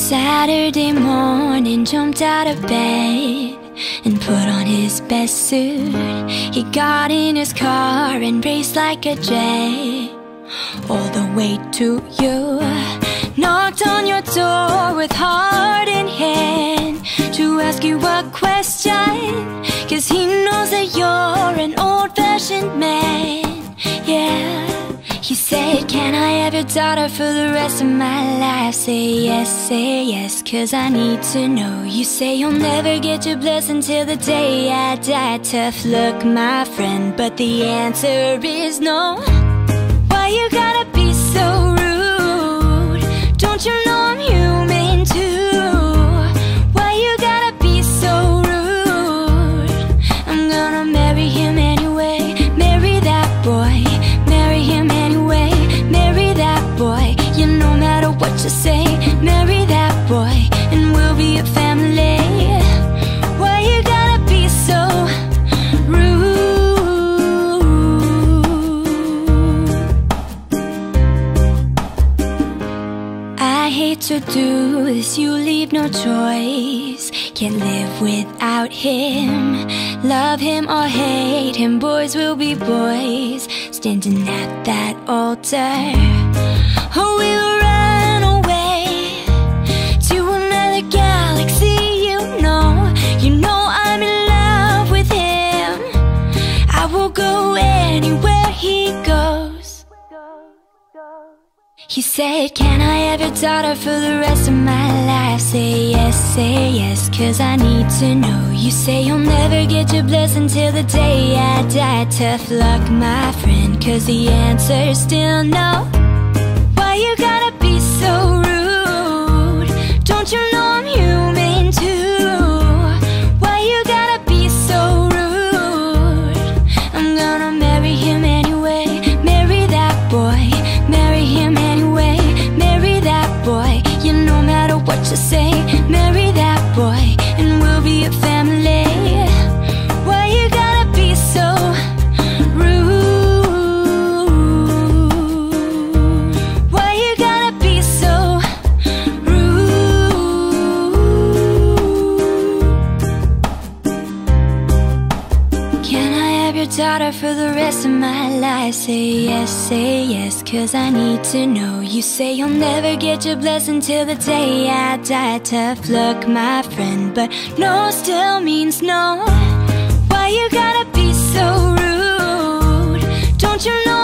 Saturday morning, jumped out of bed and put on his best suit. He got in his car and raced like a jet all the way to you. Knocked on your door with heart in hand to ask you a question, 'cause he knows that you're an old-fashioned man. Yeah. He said, can I have your daughter for the rest of my life? Say yes, 'cause I need to know. You say you'll never get your blessing till the day I die. Tough luck, my friend, but the answer is no. Why you gotta be so rude? Don't you know I'm human too? Why you gotta be so rude? I'm gonna marry him anyway. Marry that boy. Marry him anyway. Marry that boy. Yeah, no matter what you say. Marry that boy and we'll be a family. Why you gotta be so rude? I hate to do this, you leave no choice. Can't live without him. Love him or hate him, boys will be boys, standing at that altar. Oh, we'll run away to another galaxy, you know. You know I'm in love with him. I will go anywhere he goes. He said, can I have your daughter for the rest of my life? Say yes, 'cause I need to know. You say you'll never get your blessing till the day I die. Tough luck, my friend, 'cause the answer's still no. Why you gotta be so rude? Don't you know I'm human too? Why you gotta be so rude? I'm gonna marry him anyway. Marry that boy. Marry him anyway. Marry that boy. Yeah, no matter what you say. Marry that boy and we'll be a family. Why you gotta be so rude? Why you gotta be so rude? Can I have your daughter for the rest of my life? Say yes, 'cause I need to know. You say you'll never get your blessing till the day I die. Tough luck, my friend, but no still means no. Why you gotta be so rude? Don't you know